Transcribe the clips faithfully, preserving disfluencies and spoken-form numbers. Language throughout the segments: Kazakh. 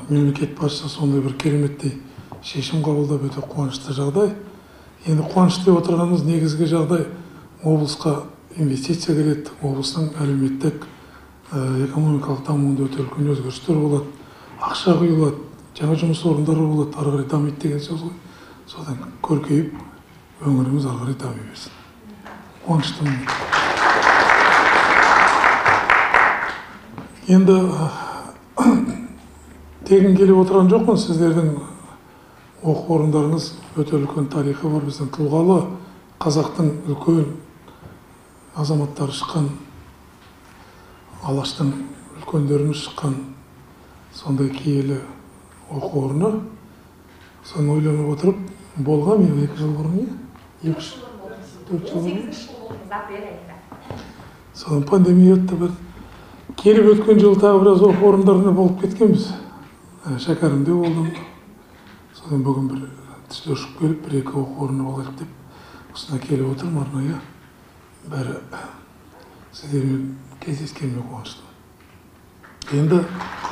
мемлекет басшысы сондай бір кереметтей шешім қабылдап өте қуанышты жағдай. Енді қуанышты деп отырғанымыз негізгі жағдай облысқа инвестиция келеді, облыстың әлеуметтік экономикалық дамуында өте үлкен өзгерістер болады, ақша құйылады, жаңа жұмыс орындары болады, ары қарай дамиды деген сөз ғой. Содан көркейіп, өңіріміз ары қарай дами берсін. Қуаныштымын. Енді тегін келіп отырған жоқпын. Сіздердің оқу орындарыңыз өте үлкен тарихы бар. Біздің тұлғалы қазақтың үлкен азаматтары шыққан, Алаштың үлкендеріміз шыққан сондай киелі оқу орны. Соны ойланып отырып, болған мен екі жыл бұрын, екі төрт жыл бұрын. Содан пандемия өтті бір. Келіп өткен жыл тағы біраз оқу орындарында болып кеткенбіз. Шәкәрімде болдым. Содан бүгін бір түсті ұшып келіп, бір екі оқу орны болайық деп, осына келіп отырмын арнайы. Бәрі сіздермен кездескеніме қуаныштымын. Енді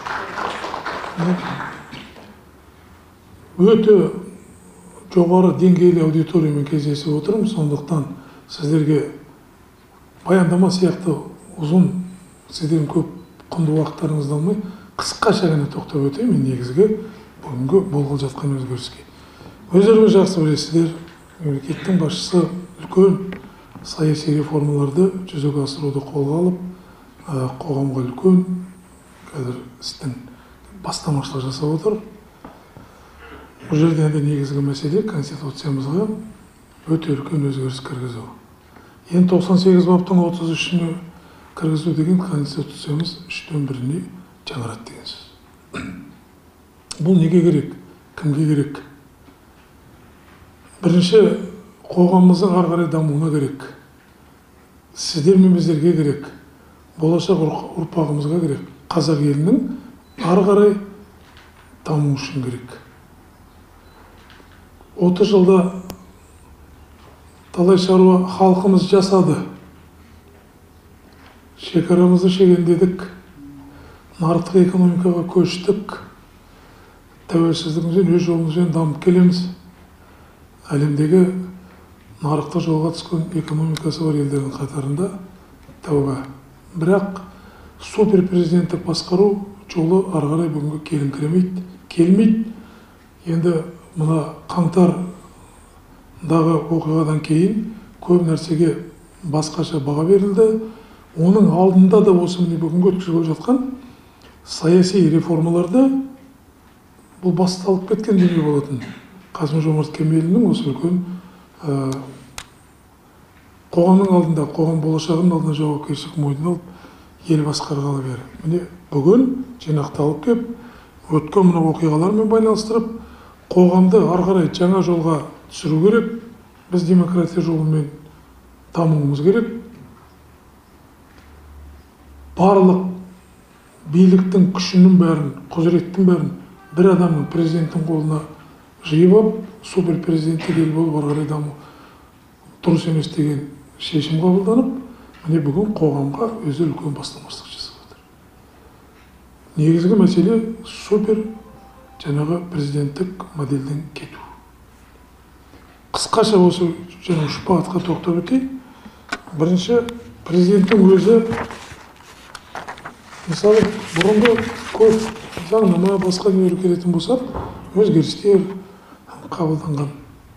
өте жоғары деңгейлі аудиториямен кездесіп отырмын. Сондықтан сіздерге баяндама сияқты ұзын, сіздердің көп құнды уақыттарыңызды алмай, қысқаша ғана тоқтап өтейін мен негізгі бүгінгі болғалы жатқан өзгеріске. Өздеріңіз жақсы білесіздер, мемлекеттің басшысы үлкен саяси реформаларды жүзеге асыруды қолға алып, қоғамға үлкен қазір істің бастамашылық жасап отыр. Бұл жерде енді негізгі мәселе конституциямызға өте үлкен өзгеріс кіргізу. Енді тоқсан сегіз баптың отыз үшіне кіргізу деген конституциямыз үштен біріне жаңарады деген сөз. Бұл неге керек? Кімге керек? Бірінші, қоғамымыздың ары қарай дамуына керек. Сіздер мен біздерге керек. Болашақ ұрпағымызға керек. Қазақ елінің ары қарай даму үшін керек. отыз жылда талай шаруа халқымыз жасады. Шекарамызды шегендедік, нарықтық экономикаға көштік, тәуелсіздігімізбен өз жолымызбен дамып келеміз. Әлемдегі нарықтық жолға түскен экономикасы бар елдердің қатарында тәуба. Бірақ супер президенттік басқару жолы ары қарай бүгінгі келіңкіремейді, келмейді. Енді мына қаңтардағы оқиғадан кейін көп нәрсеге басқаша баға берілді. Оның алдында да осы міне бүгінгі өткізіліп жатқан саяси реформаларды бұл басталып кеткен дүние болатын. Қасым-Жомарт Кемелұлының осы үлкен қоғамның алдында, қоғам болашағының алдында жауапкершілік мойнына алып, ел басқарғалы бері. Міне бүгін жинақталып кеп, өткен мына оқиғалармен байланыстырып, қоғамды ары қарай жаңа жолға түсіру керек. Біз демократия жолымен дамуымыз керек. Барлық биліктің күшінің бәрін, құзыреттің бәрін бір адамның, президенттің қолына жиып алып, супер президенттік ел болып ары қарай даму дұрыс емес деген шешім қабылданып, міне бүгін қоғамға өзі үлкен бастамашылық жасап отыр. Негізгі мәселе супер жаңағы президенттік моделден кету. Қысқаша осы жаңа үш бағытқа тоқтап өтейін. Бірінші, президенттің өзі мысалы бұрынғы көп заңнама басқа дүниелер келетін болса, өзгерістер қабылданған.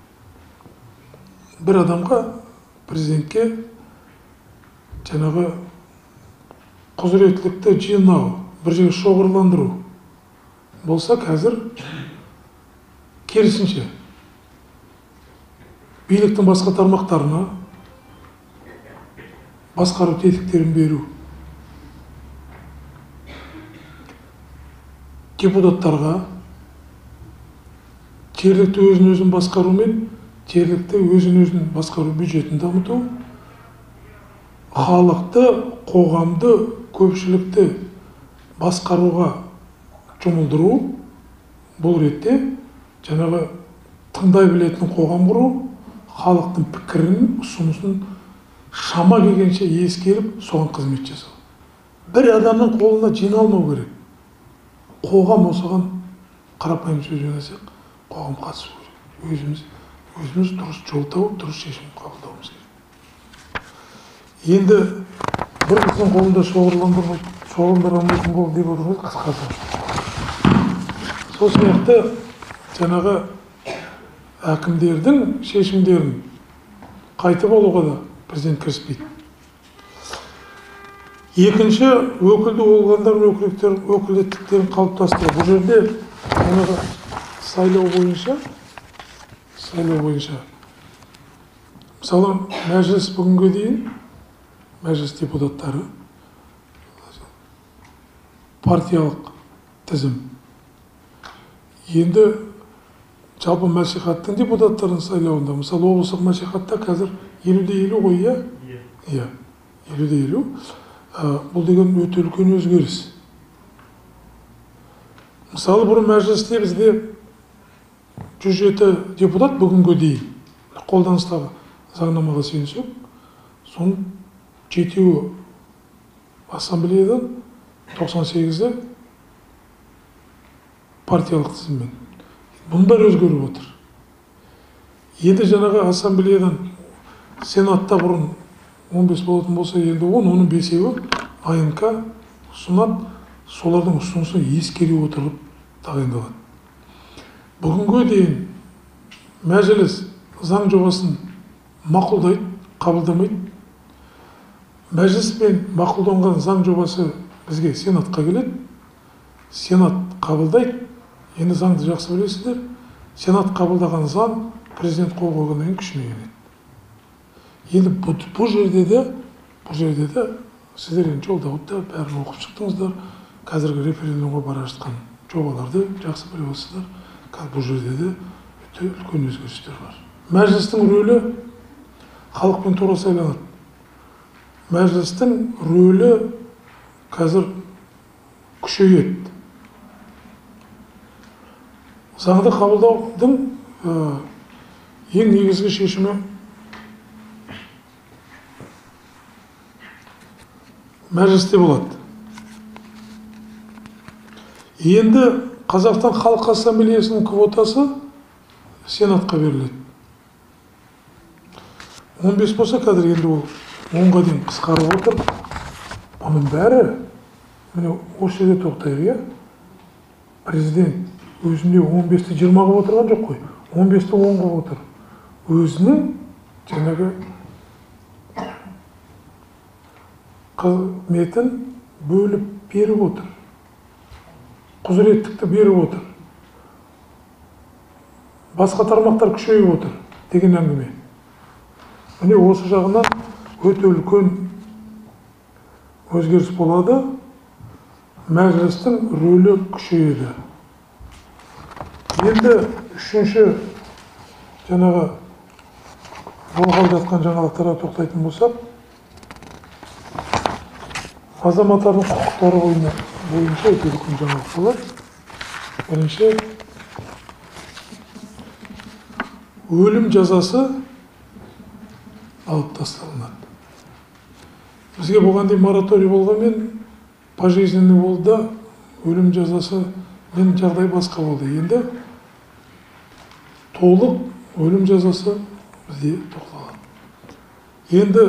Бір адамға, президентке жаңағы құзыреттілікті жинау, бір жерге шоғырландыру болса, қазір керісінше биліктің басқа тармақтарына басқару тетіктерін беру, депутаттарға жергілікті өзін-өзін басқару мен жергілікті өзін-өзін басқару бюджетін дамыту, халықты, қоғамды, көпшілікті басқаруға жұмылдыру, бұл ретте жаңағы тыңдай білетін қоғам құру, халықтың пікірін, ұсынысын шама келгенше ескеріп, соған қызмет жасау. Бір адамның қолына жиналмау керек. Қоғам осыған қарапайым сөз ойласақ, қоғам қатысу керек. Өзіміз өзіміз дұрыс жол тауып, дұрыс шешім қабылдауымыз керек. Енді бір кісінің қолында шоғырландырылмайтын болды деп отырмыз, қысқасы. Сол сияқты жаңағы әкімдердің шешімдерін қайтып алуға да президент кіріспейді. Екінші, өкілді болғандардың өкілеттіктерін қалыптастыру. Бұл жерде жаңағы сайлау бойынша, сайлау бойынша, мысалы, мәжіліс бүгінге дейін, мәжіліс депутаттары, партиялық тізім. Енді жалпы мәслихаттың депутаттарын сайлауында, мысалы, облыстық мәслихатта қазір елуде елу ғой, иә? Иә, елуде елу. Бұл деген өте үлкен өзгеріс. Мысалы, бұрын мәжілісте бізде жүз жеті депутат бүгінге дейін қолданыстағы заңнамаға сүйенсек, соның жетеуі ассамблеядан, тоқсан сегізі партиялық тізіммен. Бұндар өзгеріп отыр. Енді жаңағы ассамблеядан сенатта бұрын он бес болатын болса, енді он, оның бесеуі А Н К ұсынады, солардың ұсынысын ескере отырып тағайындалады. Бүгінге дейін мәжіліс заң жобасын мақұлдайды, қабылдамайды. Мәжіліспен мақұлданған заң жобасы бізге сенатқа келеді. Сенат қабылдайды. Енді заңды жақсы білесіздер. Сенат қабылдаған заң президент қол қойғаннан кейін күшіне енеді. Енді бұл жерде де, бұл жерде де сіздер енді жолдауда бәрін оқып шықтыңыздар. Қазіргі референдумға бара жатқан жобаларды жақсы біліп отырсыздар. Қазір бұл жерде де өте үлкен өзгерістер бар. Мәжілістің рөлі халықпен тура сайланады. Мәжілістің рөлі қазір күшейеді. Заңды қабылдаудың ең негізгі шешімі мәжілісте болады. Енді Қазақстан Халық Ассамблеясының квотасы сенатқа беріледі. он бес болса, қазір енді ол онға дейін қысқарып отыр. Оның бәрі, міне осы жерде тоқтайық, иә? Президент өзінде он бесті жиырмаға отырған жоқ қой, он бесті онға отыр. Өзінің жаңағы қызметін бөліп беріп отыр. Құзыреттікті беріп отыр. Басқа тармақтар күшейіп отыр деген әңгіме. Міне осы жағынан өте үлкен өзгеріс болады. Мәжілістің рөлі күшейеді. Енді үшінші жаңағы болғалы жатқан жаңалықтарға тоқтайтын болсақ, азаматтардың құқықтары бойынша өте үлкен жаңалық болады. Бірінші, өлім жазасы алып тасталынады. Бізге болған дейін мораторий болғанмен, пожизненный болды да, өлім жазасы мен жағдай басқа болды. Енді толық өлім жазасы бізде тоқталады. Енді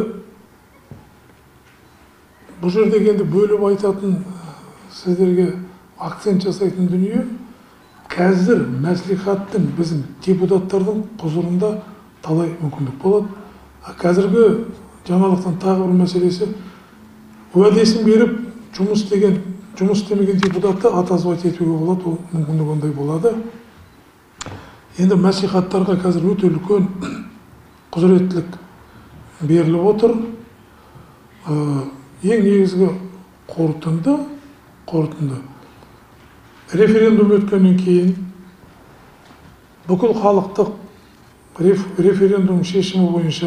бұл жерде енді бөліп айтатын, сіздерге акцент жасайтын дүние, қазір мәслихаттың біздің депутаттардың құзырында талай мүмкіндік болады. Қазіргі жаңалықтың тағы бір мәселесі, уәдесін беріп жұмыс істеген, жұмыс істемеген депутатты отозвать етуге болады, ол мүмкіндік ондай болады. Енді мәслихаттарға қазір өте үлкен құзыреттілік беріліп отыр. Ең негізгі қорытынды, қорытынды. Референдум өткеннен кейін бүкіл халықтық референдум шешімі бойынша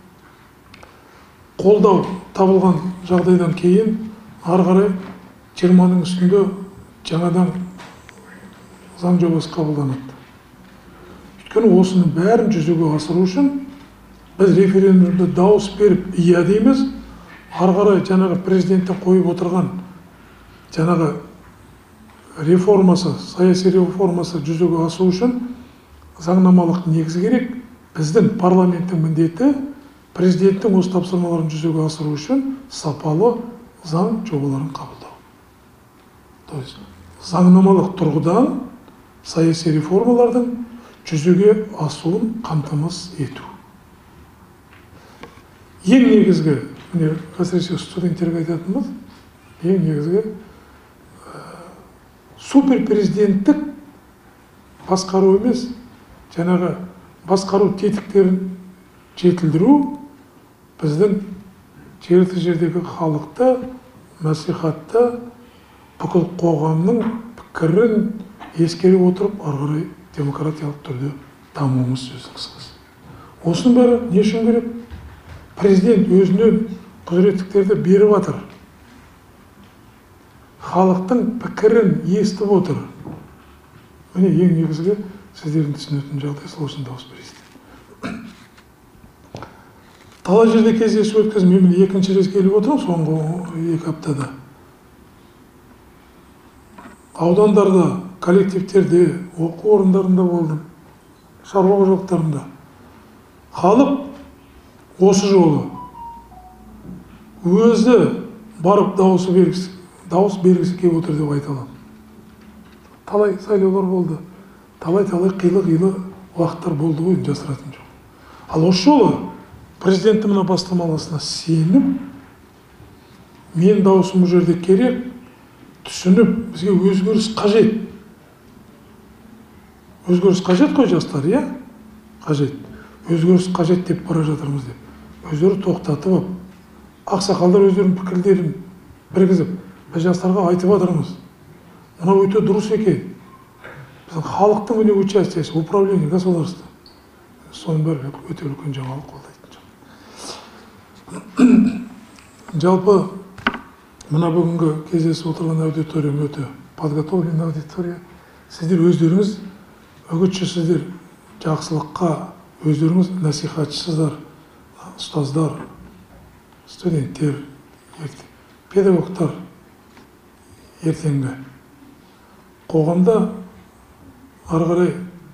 қолдау табылған жағдайдан кейін ары қарай жиырманың үстінде жаңадан заң жобасы қабылданады. Өйткені осының бәрін жүзеге асыру үшін біз референдумда дауыс беріп иә дейміз, ары қарай жаңағы президенттің қойып отырған жаңағы реформасы, саяси реформасы жүзеге асу үшін заңнамалық негіз керек. Біздің парламенттің міндеті президенттің осы тапсырмаларын жүзеге асыру үшін сапалы заң жобаларын қабылдау. То есть заңнамалық тұрғыдан саяси реформалардың жүзеге асуын қамтамасыз ету. Ең негізгі, міне әсіресе студенттерге айтатынымыз, ең негізгі суперпрезиденттік басқару емес, жаңағы басқару тетіктерін жетілдіру, біздің жергілікті жердегі халықты, мәслихатты, бүкіл қоғамның пікірін ескере отырып, ары қарай демократиялық түрде дамуымыз сөздің қысқасы. Осының бәрі не үшін керек? Президент өзінен құзыреттіктерді беріп жатыр. Халықтың пікірін естіп отыр. Міне ең негізгі сіздердің түсінетін жағдай сол үшін дауыс бересіздер. Талай жерде кездесу өткізіп, мен екінші рет келіп отырмын соңғы екі аптада. Аудандарда, коллективтерде, оқу орындарында болдым, шаруа қожалықтарында. Халық осы жолы өзі барып дауыс бергісі, дауыс бергісі келіп отыр деп айта аламын. Талай сайлаулар болды, талай-талай қилы-қилы уақыттар болды ғой, жасыратын жоқ. Ал осы жолы президенттің мына бастамаларына сеніп, мен дауысым бұл жерде керек, түсініп, бізге өзгеріс қажет. Өзгеріс қажет қой жастар, иә? Қажет. Өзгеріс қажет деп бара жатырмыз деп. Өздері тоқтатып, ақсақалдар өздерінің пікірлерін біргізіп, біз жастарға айтып жатырмыз. Мына өте дұрыс екен. Біздің халықтың міне участиясы, управление государства. Соның бәрі өте үлкен жаңалық қолдайтын. Жалпы мына бүгінгі кездесіп отырған аудиториям өте подготовленный аудитория. Сіздер өздеріңіз үгітшісіздер, жақсылыққа өздеріңіз насихатшысыздар, ұстаздар, студенттер, педагогтар ертеңгі. Қоғамда ары қарай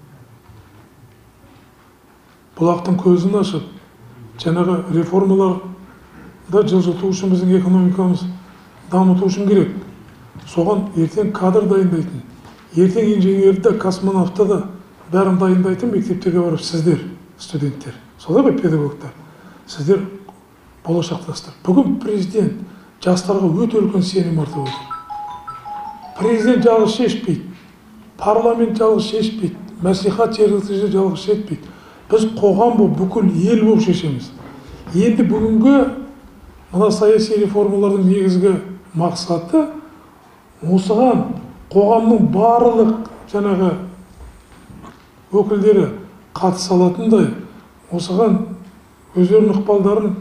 бұлақтың көзін ашып, жаңағы реформаларда жылжыту үшін біздің экономикамыз дамыту үшін керек. Соған ертең кадр дайындайтын, ертең инженерді, космонавты да бәрін дайындайтын мектептерге барып сіздер, студенттер, солай ба педагогтар, сіздер болашақтастыр. Бүгін президент жастарға өте үлкен сенім артып отыр. Президент жалғыз шешпейді, парламент жалғыз шешпейді, мәслихат жергілікті жерде жалғыз шешпейді. Біз қоғам болып, бүкіл ел болып шешеміз. Енді бүгінгі мына саяси реформалардың негізгі мақсаты осыған қоғамның барлық жаңағы өкілдері қатыса алатындай, осыған өздерінің ықпалдарын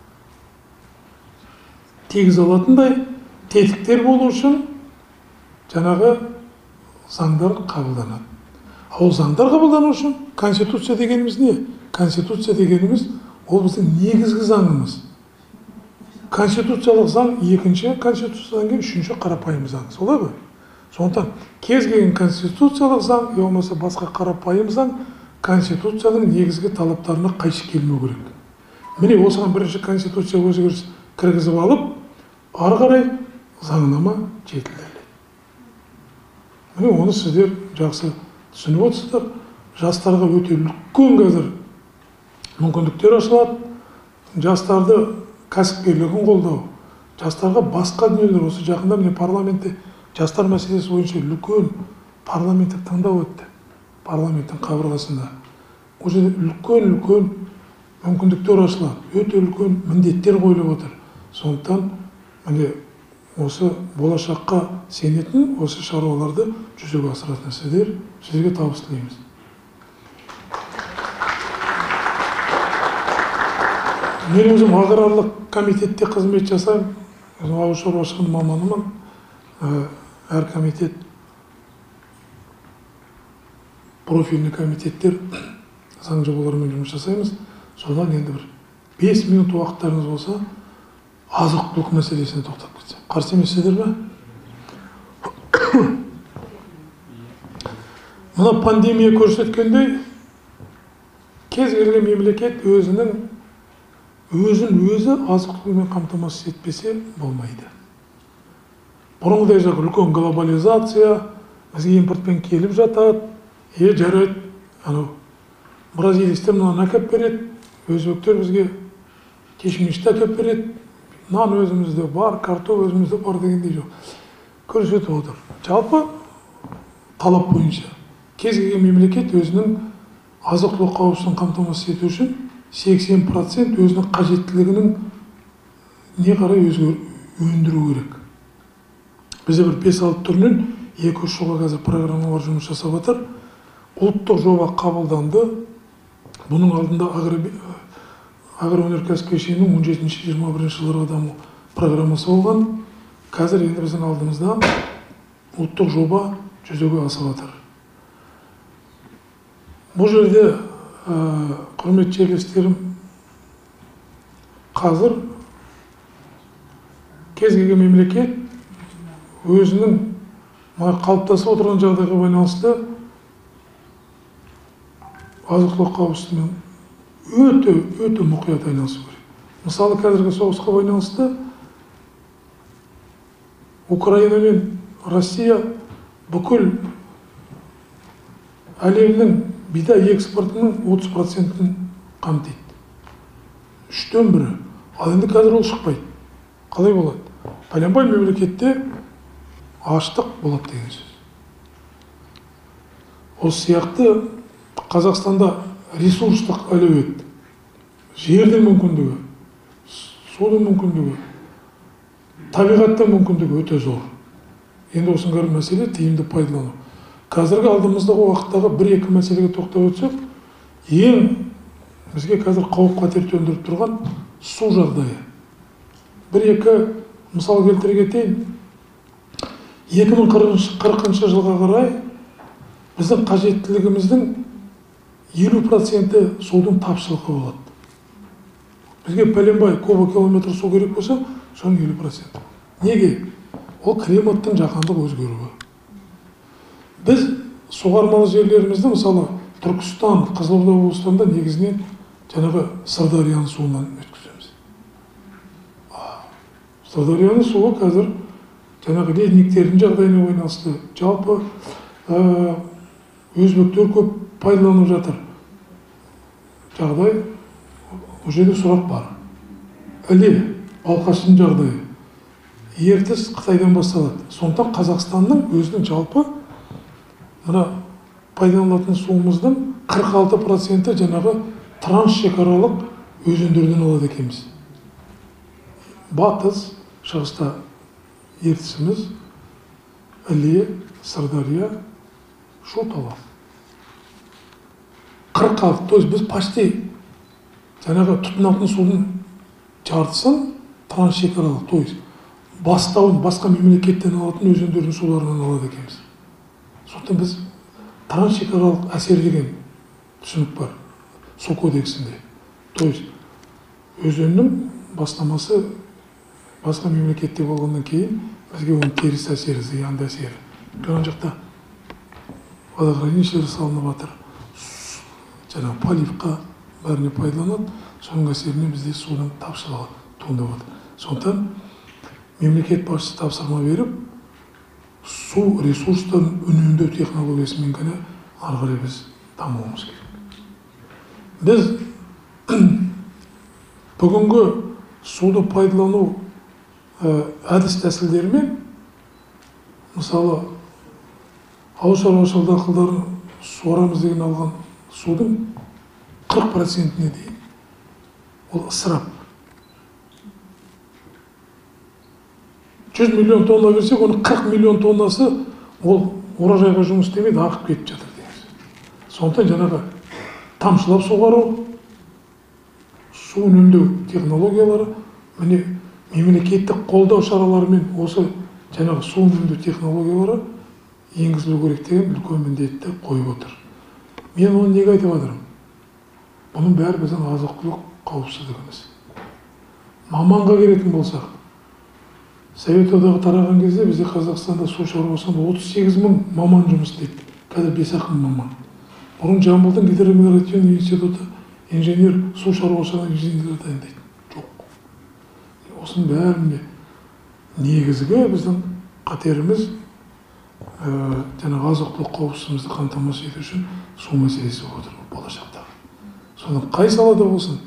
тегіз алатындай тетіктер болу үшін жаңағы заңдар қабылданады. Ол заңдар қабылдану үшін конституция дегеніміз не? Конституция дегеніміз ол біздің негізгі заңымыз. Конституциялық заң екінші, конституциядан кейін үшінші қарапайым заң. Солай ба? Сондықтан кез келген конституциялық заң, болмаса басқа қарапайым заң конституцияның негізгі талаптарына қайшы келмеу керек. Міне осыған бірінші конституция өзгеріс кіргізіп алып, ары қарай заңнама жетілдіріледі. Міне оны сіздер жақсы түсініп отырсыздар. Жастарға өте үлкен қазір мүмкіндіктер ашылады. Жастарды кәсіпкерлігін қолдау, жастарға басқа дүниелер. Осы жақында міне парламентте жастар мәселесі бойынша үлкен парламенттік тыңдау өтті. Парламенттің қабырғасында. Ол жерде үлкен-үлкен мүмкіндіктер ашылады, өте үлкен міндеттер қойылып отыр. Сондықтан міне осы болашаққа сенетін осы шаруаларды жүзеге асыратын сіздер, сізге табыс тілейміз. Мен өзім аграрлық комитетте қызмет жасаймын. Ауыл шаруашылығы маманымын. Әр комитет, профильный комитеттер заң жобаларымен жұмыс жасаймыз. Содан енді бір бес минут уақыттарыңыз болса, азық-түлік мәселесіне тоқтап кетсем. Қарсы емессіздер ме? Мына пандемия көрсеткендей, кез келген мемлекет өзінің өзін өзі азық-түлікпен қамтамасыз етпесе болмайды. Бұрынғыдай жақ үлкен глобализация, бізге импортпен келіп жатады, е жарайды, анау бразилистер мынаны әкеп береді, өзбектер бізге кешмишті әкеп береді, нан өзімізде бар, картоп өзімізде бар дегендей жоқ. Көрсетіп отыр. Жалпы талап бойынша кез келген мемлекет өзінің азық-түлік қауіпсіздігін қамтамасыз ету үшін сексен процент өзінің қажеттілігінің не қарай өндіру керек. Бізде бір бес алты түрінен екі үш жылға қазір программалар жұмыс жасап жатыр. Ұлттық жоба қабылданды. Бұның алдында агроөнеркәсіп кешенінің он жетінші жиырма бірінші жылдарға даму программасы болған. Қазір енді біздің алдымызда ұлттық жоба жүзеге асып жатыр. Бұл жерде құрметті жерлестерім, қазір кез келген мемлекет өзінің қалыптасып отырған жағдайға байланысты азық-түлік қауіпсіздігімен өте өте мұқият айналысу керек. Мысалы, қазіргі соғысқа байланысты Украина мен Россия бүкіл әлемнің бидай экспортының отыз процентін қамтиды. Үштен бірі. Ал енді қазір ол шықпайды. Қалай болады? Пәленбай мемлекетте аштық болады деген сөз. Осы сияқты Қазақстанда ресурстық әлеует, жердің мүмкіндігі, судың мүмкіндігі, табиғаттың мүмкіндігі өте зор. Енді осының мәселе тиімді пайдалану. Қазіргі алдымыздағы уақыттағы бір-екі мәселеге тоқтап өтсек, ең бізге қазір қауіп-қатер төндіріп тұрған су жағдайы. Бір-екі мысал келтіре кетейін. екі мың қырқыншы жылға қарай біздің қажеттілігіміздің елу проценті судың тапшылығы болады. Бізге пәленбай кубокилометр су керек болса, соның елу проценті. Неге? Ол климаттың жаһандық өзгеруі. Біз суғармалы жерлерімізді, мысалы, Түркістан, Қызылорда облыстарында негізінен жаңағы Сырдарияның суынан өткіземіз. Сырдарияның суы қазір жаңағы ледниктердің жағдайына байланысты, жалпы өзбектер көп пайдаланып жатыр. Жағдай, бұл жерде сұрақ бар. Іле, Балқаштың жағдайы, ертіс Қытайдан басталады. Сондықтан Қазақстанның өзінің жалпы мына пайдаланылатын суымыздың қырық алты проценті жаңағы трансшекаралық өзендерден алады екенбіз. Батыс, шығыста ертісіміз, Іле, Сырдария, шу талас. қырық алты, то есть біз почти жаңағы тұтынатын судың жартысын трансшекаралық, то есть бастауын басқа мемлекеттен алатын өзендердің суларынан алады екенбіз. Сондықтан біз трансшекаралық әсер деген түсінік бар су кодексінде. То есть өзеннің бастамасы басқа мемлекетте болғаннан кейін бізге оның теріс әсері, зиянды әсері. Өйткені жақта водохранилищелер салынып жатыр. Жаңағы поливқа бәріне пайдаланады, соның әсерінен бізде судың тапшылығы туындап жатыр. Сондықтан мемлекет басшысы тапсырма беріп, су ресурстарын үнемдеу технологиясымен ғана ары қарай біз дамуымыз керек. Біз бүгінгі суды пайдалану әдіс тәсілдерімен, мысалы, ауыл шаруашылығы дақылдарын суарамыз деген алған судың қырық процентіне дейін ол ысырап. жүз миллион тонна берсек, оның қырық миллион тоннасы ол уражайға жұмыс істемейді, ағып кетіп жатыр деген. Сондықтан жаңағы тамшылап суғару, су үнемдеу технологиялары, міне мемлекеттік қолдау шараларымен осы жаңағы су үнемдеу технологиялары енгізілу керек деген үлкен міндетті қойып отыр. Мен оны неге айтып жатырмын? Бұның бәрі біздің азық-түлік қауіпсіздігіміз. Маманға келетін болсақ, Совет одағы тараған кезде бізде Қазақстанда су шаруашылығында отыз сегіз мың маман жұмыс істейді. қазір бес ақ мың маман. Бұрын Жамбылдың гидромелиоративный институты инженер су шаруашылығы инженерлері дайындайды. Жоқ. Осының бәрінде негізгі біздің қатеріміз жаңағы азық-түлік қауіпсіздігімізді қамтамасыз ету үшін су мәселесі отыр болашақта. Соның қай салада болсын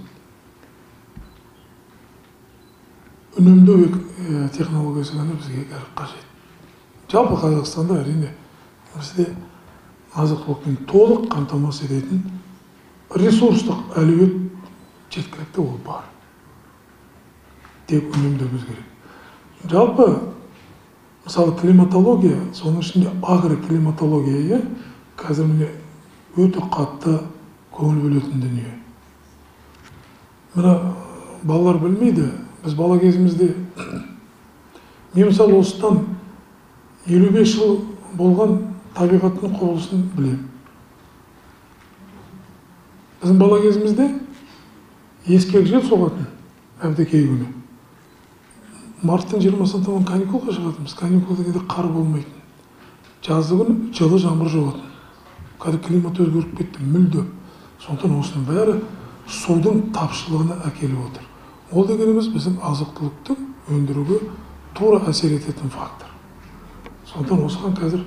үнемдеу технологиясы ғана бізге қажет. Жалпы Қазақстанда әрине бізде азық-түлікпен толық қамтамасыз ететін ресурстық әлеует жеткілікті ол бар. Тек үнемдеуіміз керек. Жалпы мысалы климатология, соның ішінде агроклиматология қазір міне өте қатты көңіл бөлетін дүние. Мына балалар білмейді, біз бала кезімізде, мен мысалы осыдан елу бес жыл болған табиғаттың құбылысын білемін. Біздің бала кезімізде ескек жел соғатын әбдекей күні. Марттың жиырмасына таман каникулға шығатынбыз. Каникулда кейде қар болмайтын. Жазды күні жылы жаңбыр жауатын. Қазір климат өзгеріп кетті, мүлде. Сондықтан осының бәрі судың тапшылығына әкеліп отыр. Ол дегеніміз біздің азық-түлікті өндіруге тура әсер ететін фактор. Сондықтан осыған қазір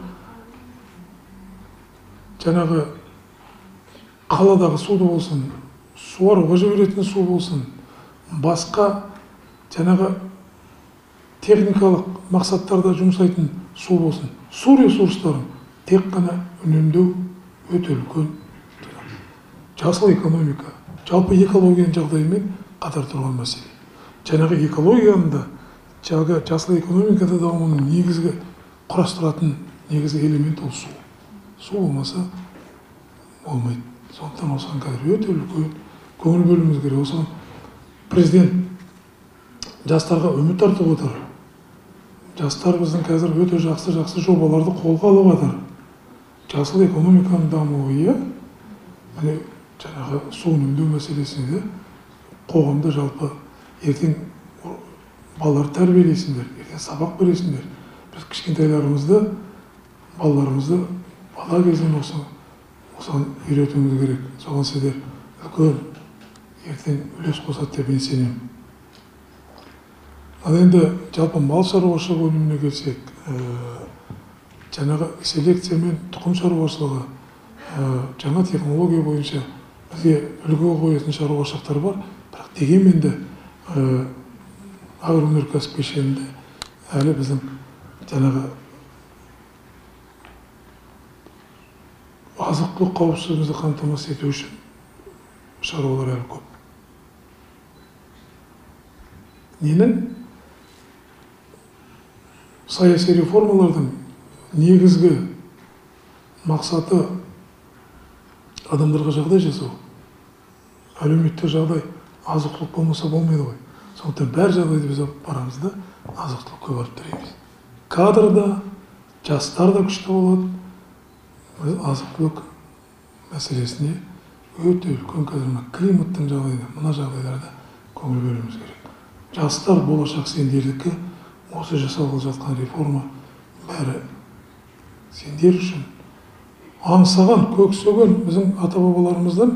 жаңағы қаладағы суды болсын, суаруға жіберетін су болсын, басқа жаңағы техникалық мақсаттарда жұмсайтын су болсын, су ресурстарын тек қана үнемдеу өте үлкен жасыл экономика, жалпы экологияның жағдайымен қатар тұрған мәселе. Жаңағы экологияның да, жаңағы жасыл экономикада дамуының негізгі құрастыратын негізгі элемент ол су. Су болмаса болмайды. Сондықтан осыған қазір өте үлкен көңіл бөлуіміз керек. Осыған президент жастарға үміт артып отыр. Жастар біздің қазір өте жақсы-жақсы жобаларды қолға алып жатыр. Жасыл экономиканың дамуы, міне жаңағы су үнемдеу мәселесінде қоғамда жалпы ертең балалар тәрбиелейсіңдер, ертең сабақ бересіңдер. Біз кішкентайларымызды, балаларымызды бала кезден осыған үйретуіміз керек. Соған сіздер үлкен ертең үлес қосады деп мен сенемін. Ал енді жалпы мал шаруашылығы өніміне келсек, жаңағы селекция мен тұқым шаруашылығы, жаңа технология бойынша бізге үлгі қоятын шаруашылықтар бар, бірақ дегенмен де агроөнеркәсіп кешенінде әлі біздің жаңағы азық-түлік қауіпсіздігімізді қамтамасыз ету үшін шаруалар әлі көп. Ненің саяси реформалардың негізгі мақсаты адамдарға жағдай жасау. Әлеуметтік жағдай азық-түлік болмаса болмайды ғой. Сондықтан бәр жағдайды біз барамыз да азық-түлікке барып тіреміз. Кадрда, жастар да күшті болады. Біз азық-түлік мәселесіне өте үлкен қазір климаттың жағдайда, мына жағдайларда көңіл бөлуіміз керек. Жастар болашақ сендердікі, осы жасалып жатқан реформа бәрі сендер үшін аңсаған, көксеген біздің ата-бабаларымыздан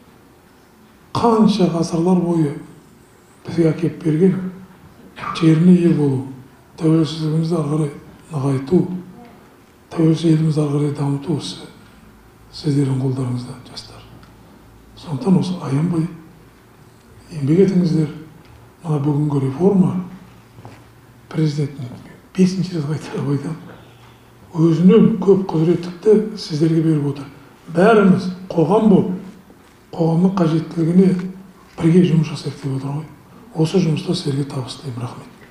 қанша ғасырлар бойы бізге әкеп берген жеріне ие болу, тәуелсіздігімізді ары қарай нығайту, тәуелсіз елімізді ары қарай дамыту осы сіздердің қолдарыңызда, жастар. Сондықтан осы аянбай еңбек етіңіздер. Мына бүгінгі реформа президенттің бесінші рет қайталап айтамын, өзінен көп құзыреттікті сіздерге беріп отыр. Бәріміз қоғам болып, қоғамның қажеттілігіне бірге жұмыс жасайық деп отыр ғой. Осы жұмыста сіздерге табыс тілеймін. Рахмет.